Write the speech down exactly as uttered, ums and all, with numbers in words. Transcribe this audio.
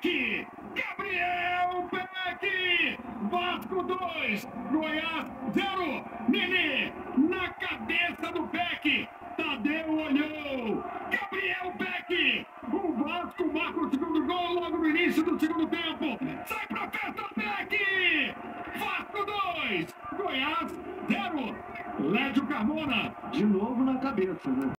Peck! Gabriel Peck! Vasco dois, Goiás zero. Nenê, na cabeça do Peck. Tadeu olhou. Gabriel Peck! O Vasco marca o segundo gol logo no início do segundo tempo. Sai pra festa, Peck! Vasco dois, Goiás zero. Lédio Carmona. De novo na cabeça, né?